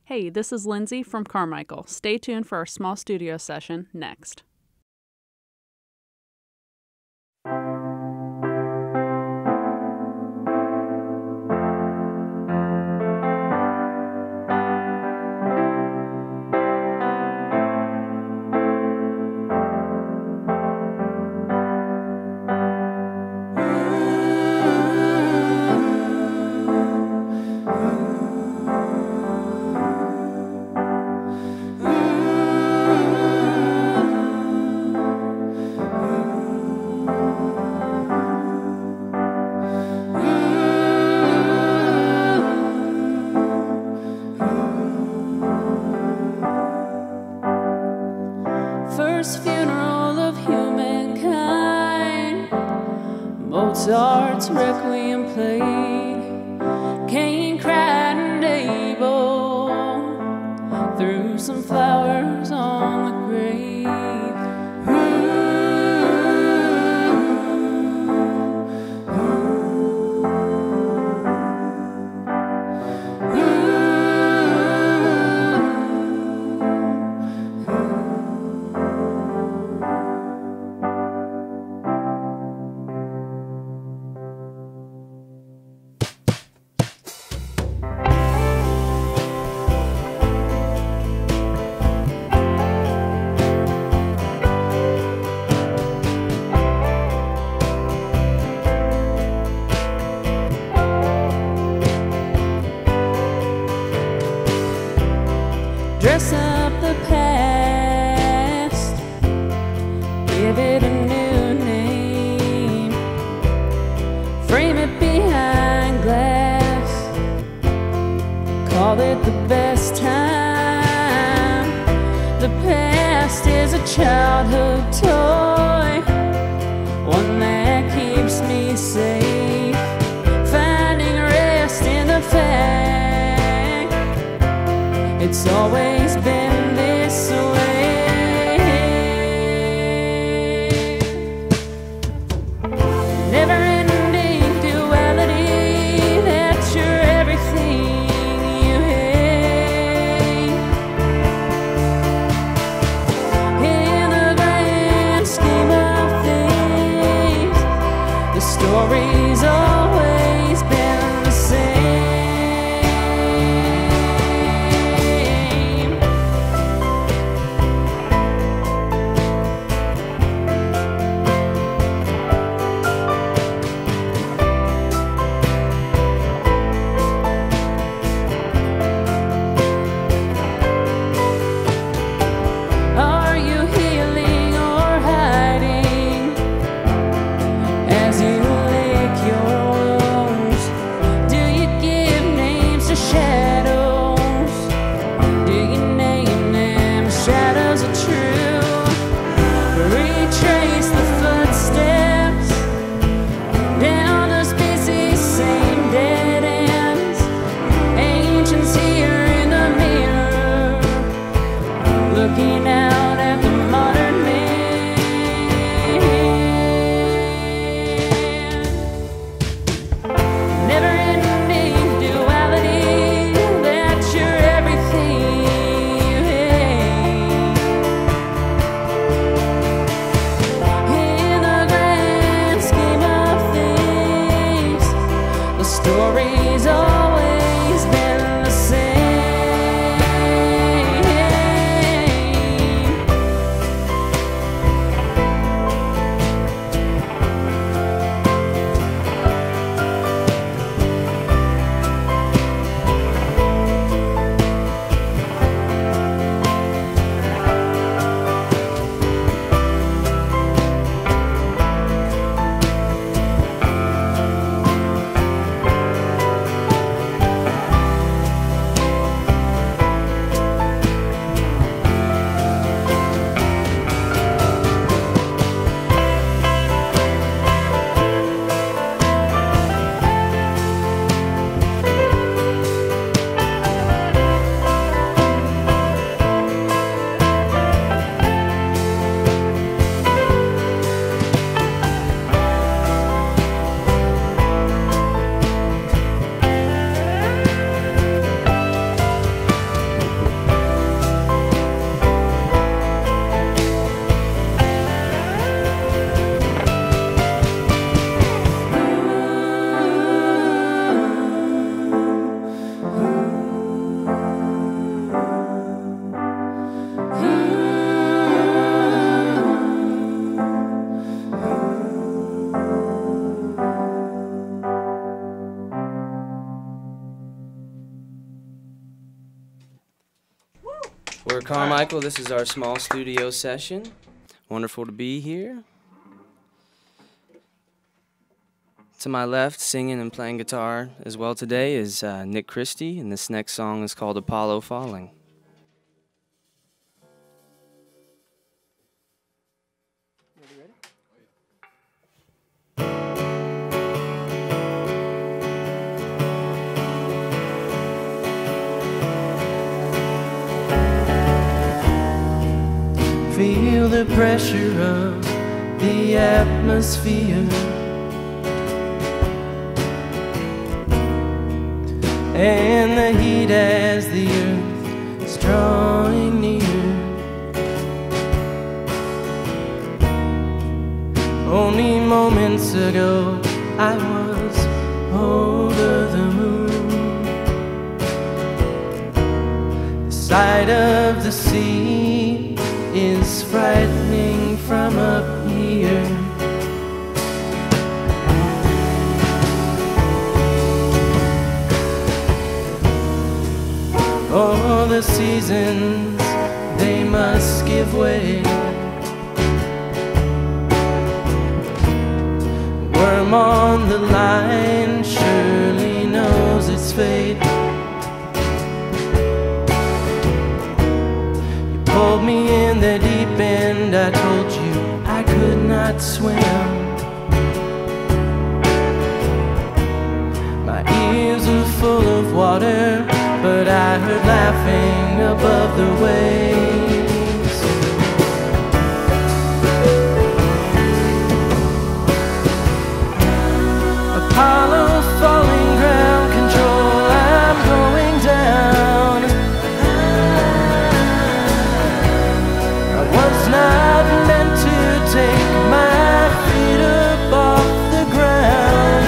Hey, this is Lindsay from Carmichael. Stay tuned for our small studio session next. First funeral of humankind, Mozart's Requiem played. Cain cried and Abel threw some flowers on the grave. Dress up the past, give it a new name, frame it behind glass, call it the best time. The past is a childhood toy, one that keeps me safe, finding rest in the fact it's always been this way. Never-ending duality, that you're everything you hate. In the grand scheme of things, the story's always been the same. Looking out at the modern man. Never-ending duality, that you're everything you hate. In the grand scheme of things, the story's always been the same. We're Carmichael. This is our small studio session. Wonderful to be here. To my left, singing and playing guitar as well today is Nick Christie, and this next song is called Apollo Falling. Feel the pressure of the atmosphere and the heat as the earth is drawing near. Only moments ago I was over the moon. The sight of the sea is frightening from up here. All the seasons, they must give way. Worm on the line surely knows its fate. You pulled me in the deep end, I told you I could not swim. My ears are full of water, but I heard laughing above the waves. Apollo falling, ground control, I'm going down. I was not meant to take my feet up off the ground.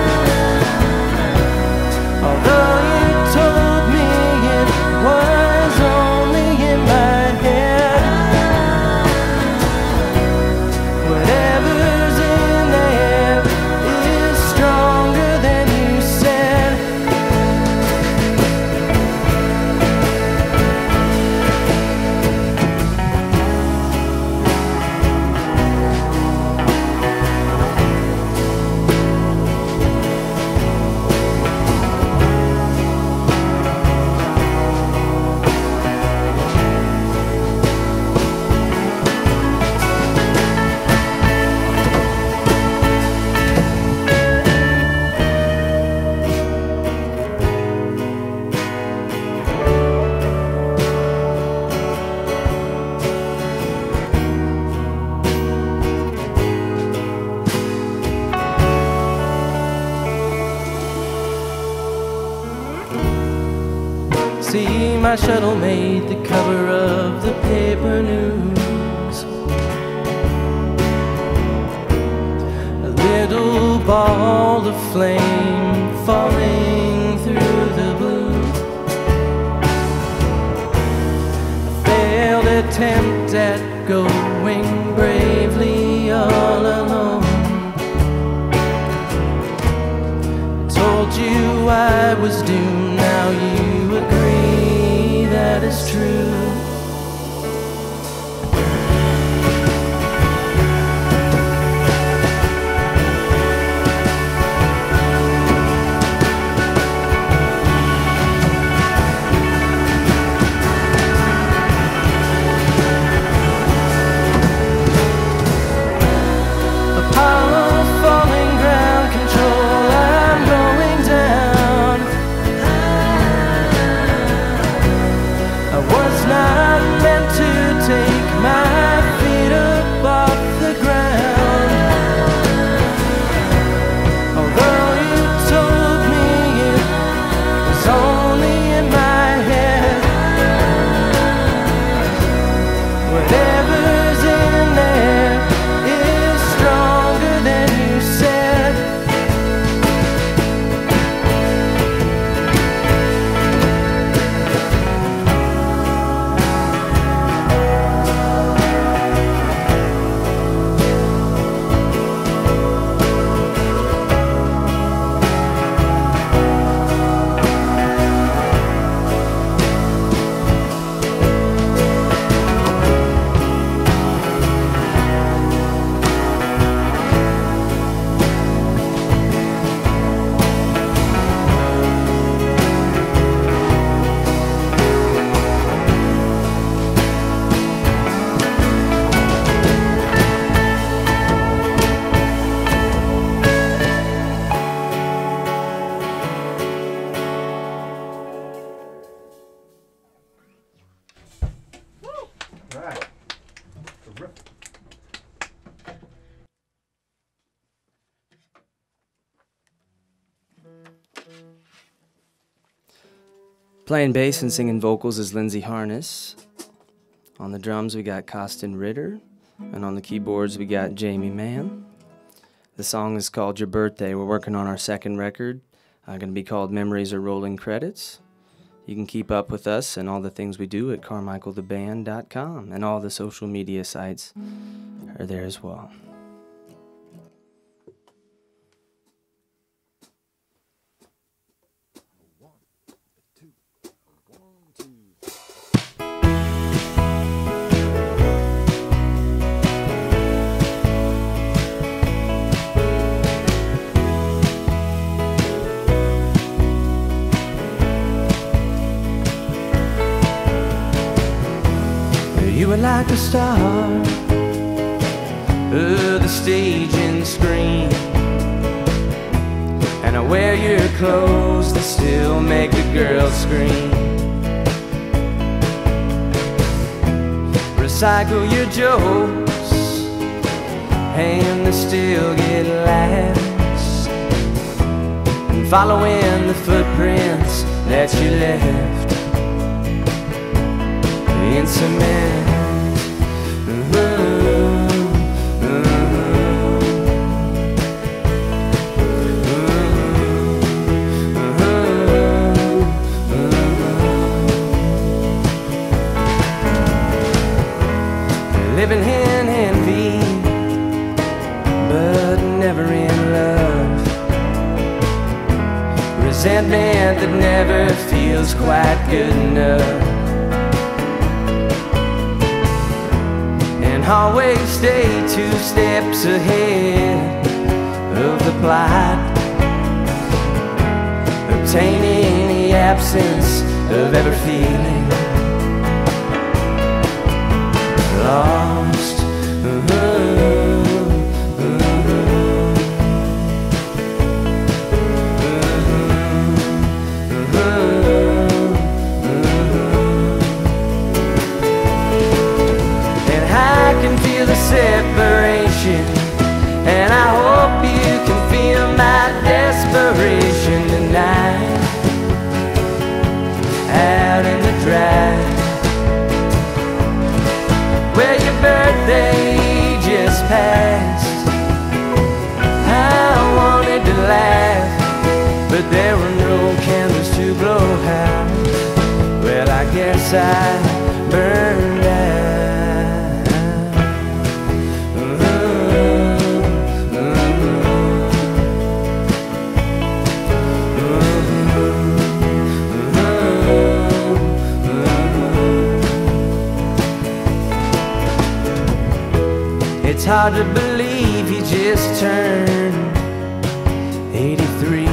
Although you told me it was only in my head, whatever's in there is stronger than you said. See, my shuttle made the cover of the paper news. A little ball of flame falling through the blue. A failed attempt at going bravely all alone. I told you I was doomed, now you agree that is true. Apollo falling, ground control, I'm going down. I was right. Terrific. Playing bass and singing vocals is Lindsay Harness. On the drums we got Costin Ritter, and on the keyboards we got Jamie Mann. The song is called Your Birthday. We're working on our second record, going to be called Memories Are Rolling Credits. You can keep up with us and all the things we do at carmichaeltheband.com, and all the social media sites are there as well. You were like a star of the stage and screen, and I wear your clothes that still make the girls scream. Recycle your jokes and they still get laughs, and following the footprints that you left in cement. Living in envy, but never in love. Resentment that never feels quite good enough. And always stay 2 steps ahead of the plot, obtaining the absence of ever feeling lost. And I can feel the separation, and I hope you can feel my desperation tonight, out in the drive, where your birthday just passed. I wanted to laugh, but there were no candles to blow out. Well, I guess I burned out. It's hard to believe he just turned 83.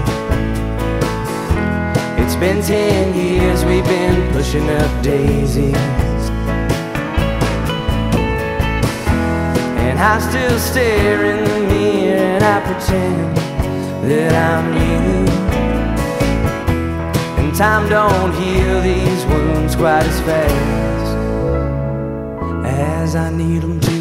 It's been 10 years we've been pushing up daisies, and I still stare in the mirror and I pretend that I'm you. And time don't heal these wounds quite as fast as I need them to.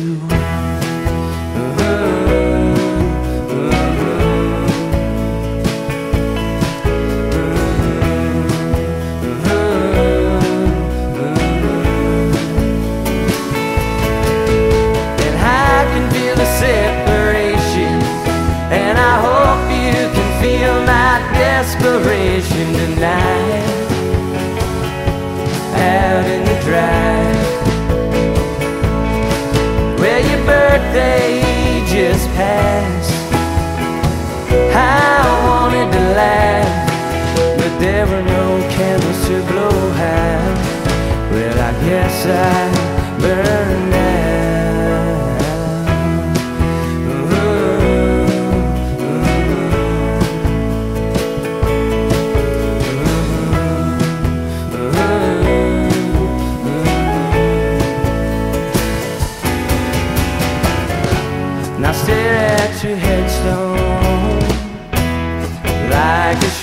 Desperation tonight, out in the drive, where your birthday just passed. I wanted to laugh, but there were no candles to blow out. Well, I guess I burned out. I stare at your headstone like a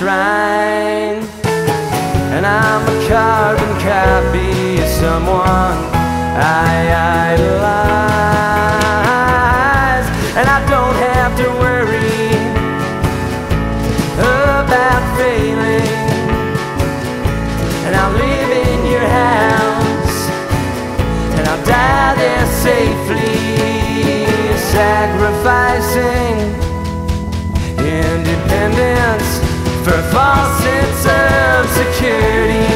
shrine, and I'm a carbon copy of someone I idolize, and I don't have to worry about failing. And I'll live in your house, and I'll die there safely, sacrificing independence for a false sense of security.